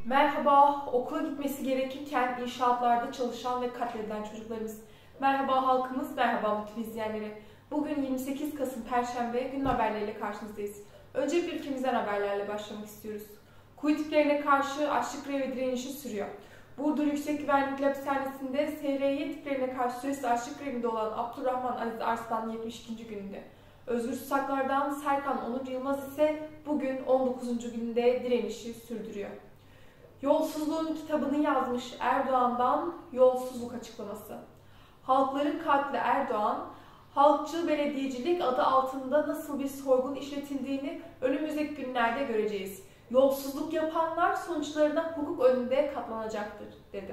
Merhaba, okula gitmesi gerekirken inşaatlarda çalışan ve katledilen çocuklarımız. Merhaba halkımız, merhaba mutlu izleyenleri. Bugün 28 Kasım Perşembe gün haberleriyle karşınızdayız. Önce ülkemizden haberlerle başlamak istiyoruz. Kuyu tiplerine karşı açlık grevi direnişi sürüyor. Burdur Yüksek Güvenlik Hapishanesi'nde SRY tiplerine karşı süresiz açlık grevinde olan Abdurrahman Aziz Arslan 72. gününde. Özgür Susaklar'dan Serkan Onur Yılmaz ise bugün 19. gününde direnişi sürdürüyor. Yolsuzluğun kitabını yazmış Erdoğan'dan yolsuzluk açıklaması. Halkların katili Erdoğan, halkçı belediyecilik adı altında nasıl bir soygun işletildiğini önümüzdeki günlerde göreceğiz. Yolsuzluk yapanlar sonuçlarına hukuk önünde katlanacaktır, dedi.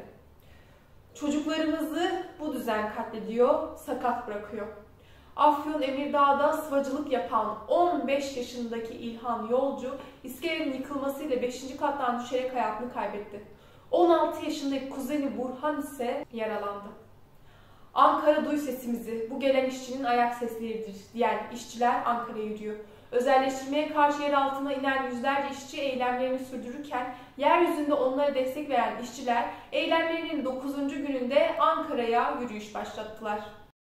Çocuklarımızı bu düzen katlediyor, sakat bırakıyor. Afyon Emirdağ'da sıvacılık yapan 15 yaşındaki İlhan Yolcu, iskelenin yıkılmasıyla 5. kattan düşerek hayatını kaybetti. 16 yaşındaki kuzeni Burhan ise yaralandı. Ankara duy sesimizi, bu gelen işçinin ayak sesleridir diyen işçiler Ankara'ya yürüyor. Özelleştirmeye karşı yer altına inen yüzlerce işçi eylemlerini sürdürürken, yeryüzünde onlara destek veren işçiler eylemlerinin 9. gününde Ankara'ya yürüyüş başlattılar.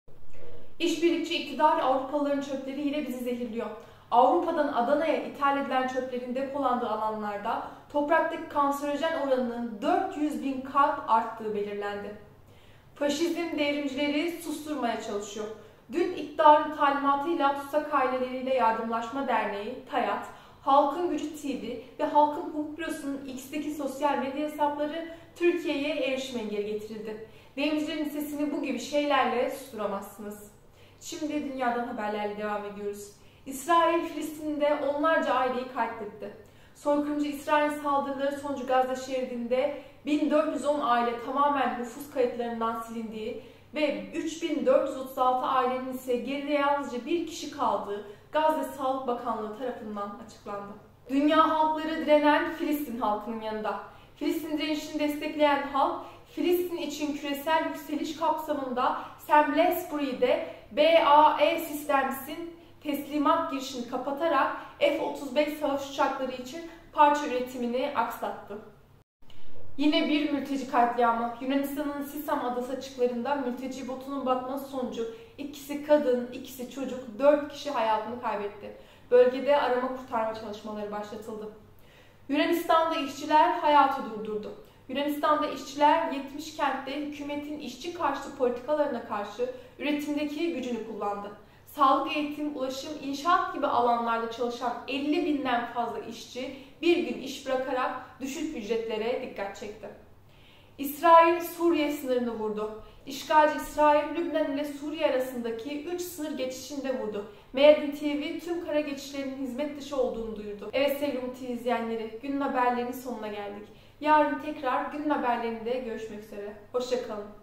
İşbirlikçi iktidar Avrupalıların çöpleri yine bizi zehirliyor. Avrupa'dan Adana'ya ithal edilen çöplerin depolandığı alanlarda topraktaki kanserojen oranının 400.000 kat arttığı belirlendi. Faşizm devrimcileri susturmaya çalışıyor. Dün iktidarın talimatıyla Tutsak Aileleriyle Yardımlaşma Derneği, TAYAT, Halkın Gücü TV ve Halkın Hukuk Bürosu'nun X'teki sosyal medya hesapları Türkiye'ye erişim engeli getirildi. Devrimcilerin sesini bu gibi şeylerle susturamazsınız. Şimdi dünyadan haberlerle devam ediyoruz. İsrail, Filistin'de onlarca aileyi katletti. Soykırımcı İsrail saldırıları sonucu Gazze şeridinde 1410 aile tamamen nüfus kayıtlarından silindiği ve 3436 ailenin ise geride yalnızca bir kişi kaldığı Gazze Sağlık Bakanlığı tarafından açıklandı. Dünya halkları direnen Filistin halkının yanında. Filistin direnişini destekleyen halk, Filistin için küresel yükseliş kapsamında Salisbury'de BAE Systems'in teslimat girişini kapatarak F-35 savaş uçakları için parça üretimini aksattı. Yine bir mülteci katliamı. Yunanistan'ın Sisam adası açıklarında mülteci botunun batması sonucu ikisi kadın, ikisi çocuk, 4 kişi hayatını kaybetti. Bölgede arama kurtarma çalışmaları başlatıldı. Yunanistan'da işçiler hayatı durdurdu. Yunanistan'da işçiler 70 kentte hükümetin işçi karşıtı politikalarına karşı üretimdeki gücünü kullandı. Sağlık, eğitim, ulaşım, inşaat gibi alanlarda çalışan 50.000'den fazla işçi bir gün iş bırakarak düşük ücretlere dikkat çekti. İsrail Suriye sınırını vurdu. İşgalci İsrail, Lübnan ile Suriye arasındaki 3 sınır geçişinde vurdu. Medyum TV tüm kara geçişlerinin hizmet dışı olduğunu duyurdu. Evet sevgili TV izleyenleri, günün haberlerinin sonuna geldik. Yarın tekrar günün haberlerinde görüşmek üzere. Hoşça kalın.